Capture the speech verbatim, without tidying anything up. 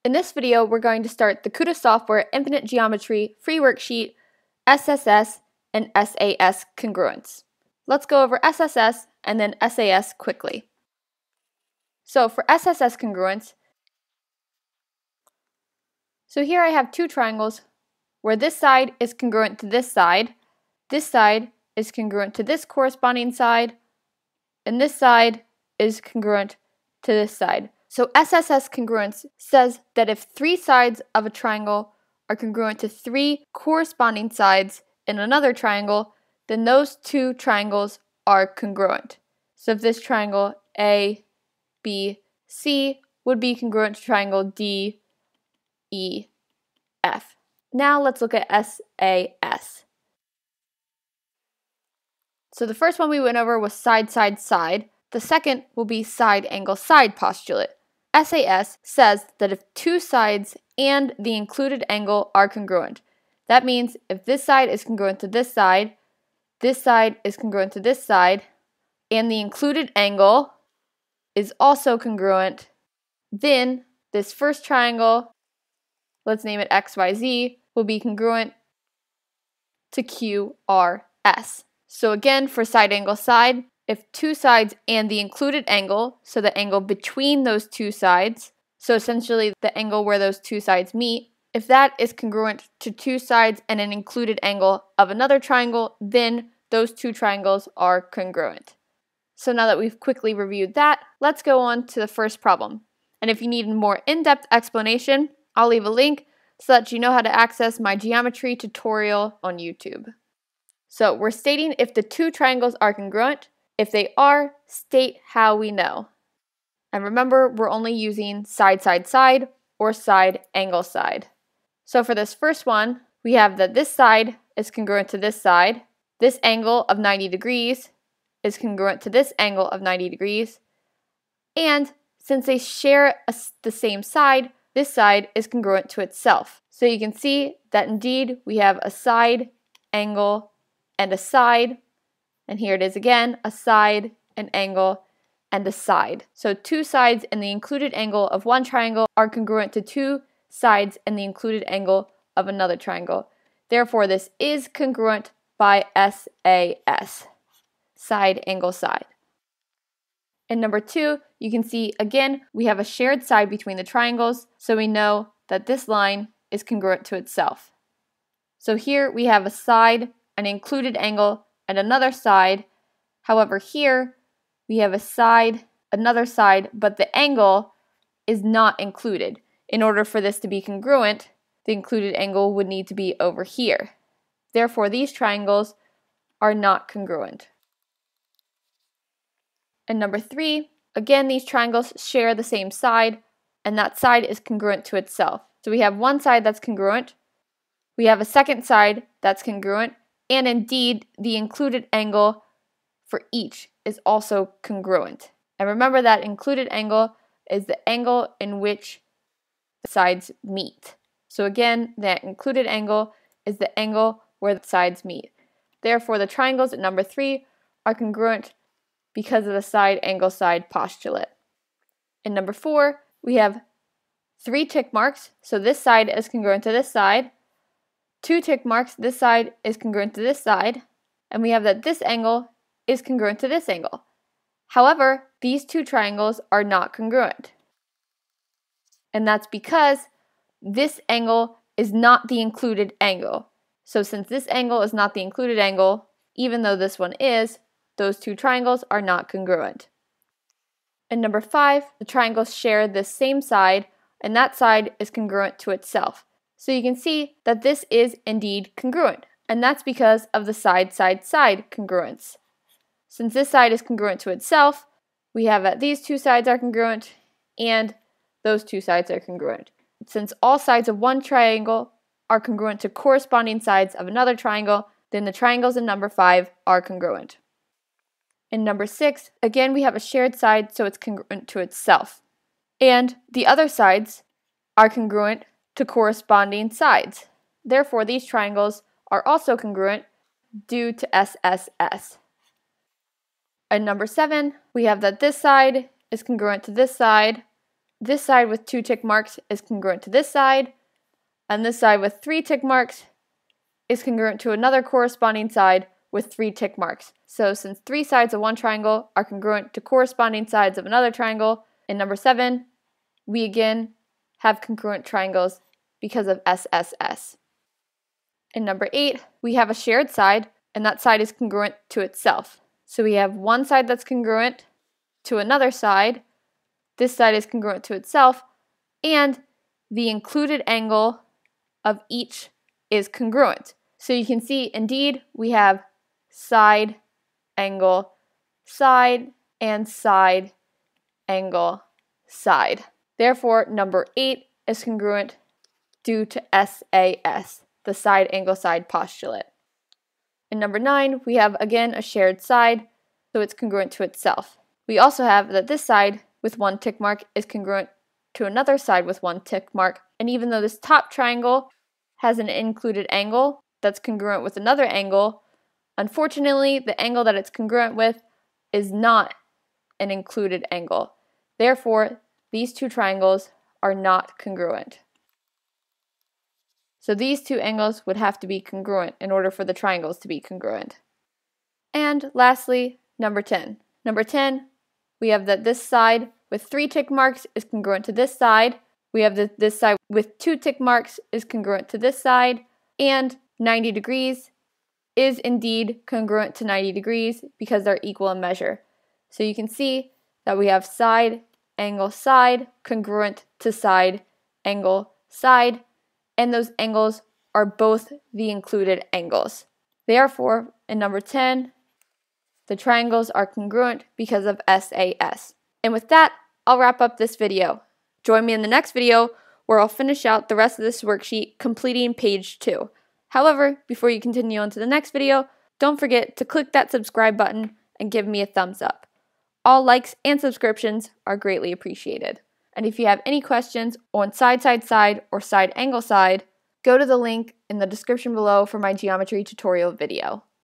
In this video, we're going to start the CUDA Software Infinite Geometry Free Worksheet, S S S, and S A S congruence. Let's go over S S S and then S A S quickly. So for S S S congruence, so here I have two triangles where this side is congruent to this side, this side is congruent to this corresponding side, and this side is congruent to this side. So S S S congruence says that if three sides of a triangle are congruent to three corresponding sides in another triangle, then those two triangles are congruent. So if this triangle A, B, C would be congruent to triangle D, E, F. Now let's look at S A S. So the first one we went over was side, side, side. The second will be side, angle, side postulate. S A S says that if two sides and the included angle are congruent, that means if this side is congruent to this side, this side is congruent to this side, and the included angle is also congruent, then this first triangle, let's name it X Y Z, will be congruent to Q R S. So again, for side, angle, side, if two sides and the included angle, so the angle between those two sides, so essentially the angle where those two sides meet, if that is congruent to two sides and an included angle of another triangle, then those two triangles are congruent. So now that we've quickly reviewed that, let's go on to the first problem. And if you need a more in-depth explanation, I'll leave a link so that you know how to access my geometry tutorial on YouTube. So we're stating if the two triangles are congruent. If they are, state how we know. And remember, we're only using side, side, side, or side, angle, side. So for this first one, we have that this side is congruent to this side. This angle of ninety degrees is congruent to this angle of ninety degrees. And since they share a, the same side, this side is congruent to itself. So you can see that indeed we have a side, angle, and a side. And here it is again, a side, an angle, and a side. So two sides and the included angle of one triangle are congruent to two sides and the included angle of another triangle. Therefore, this is congruent by S A S, side, angle, side. And number two, you can see again, we have a shared side between the triangles, so we know that this line is congruent to itself. So here we have a side, an included angle, and another side. However, here we have a side, another side, but the angle is not included. In order for this to be congruent, the included angle would need to be over here. Therefore, these triangles are not congruent. And number three, again, these triangles share the same side, and that side is congruent to itself. So we have one side that's congruent, we have a second side that's congruent, and indeed, the included angle for each is also congruent. And remember that included angle is the angle in which the sides meet. So again, that included angle is the angle where the sides meet. Therefore, the triangles at number three are congruent because of the side, angle, side postulate. In number four, we have three tick marks. So this side is congruent to this side. Two tick marks, this side is congruent to this side, and we have that this angle is congruent to this angle. However, these two triangles are not congruent. And that's because this angle is not the included angle. So since this angle is not the included angle, even though this one is, those two triangles are not congruent. And number five, the triangles share the same side, and that side is congruent to itself. So you can see that this is indeed congruent, and that's because of the side, side, side congruence. Since this side is congruent to itself, we have that these two sides are congruent, and those two sides are congruent. Since all sides of one triangle are congruent to corresponding sides of another triangle, then the triangles in number five are congruent. In number six, again we have a shared side, so it's congruent to itself. And the other sides are congruent to corresponding sides. Therefore, these triangles are also congruent due to S S S. And number seven, we have that this side is congruent to this side, this side with two tick marks is congruent to this side, and this side with three tick marks is congruent to another corresponding side with three tick marks. So since three sides of one triangle are congruent to corresponding sides of another triangle, in number seven, we again have congruent triangles because of S S S. In number eight, we have a shared side, and that side is congruent to itself. So we have one side that's congruent to another side, this side is congruent to itself, and the included angle of each is congruent. So you can see, indeed, we have side, angle, side, and side, angle, side. Therefore, number eight is congruent due to S A S, the side angle side postulate. In number nine, we have again a shared side, so it's congruent to itself. We also have that this side with one tick mark is congruent to another side with one tick mark, and even though this top triangle has an included angle that's congruent with another angle, unfortunately, the angle that it's congruent with is not an included angle. Therefore, these two triangles are not congruent. So these two angles would have to be congruent in order for the triangles to be congruent. And lastly, number ten. Number ten, we have that this side with three tick marks is congruent to this side. We have that this side with two tick marks is congruent to this side. And ninety degrees is indeed congruent to ninety degrees because they're equal in measure. So you can see that we have side, angle, side, congruent to side, angle, side, and those angles are both the included angles. Therefore, in number ten, the triangles are congruent because of S A S. And with that, I'll wrap up this video. Join me in the next video where I'll finish out the rest of this worksheet, completing page two. However, before you continue on to the next video, don't forget to click that subscribe button and give me a thumbs up. All likes and subscriptions are greatly appreciated. And if you have any questions on side, side, side, or side, angle, side, go to the link in the description below for my geometry tutorial video.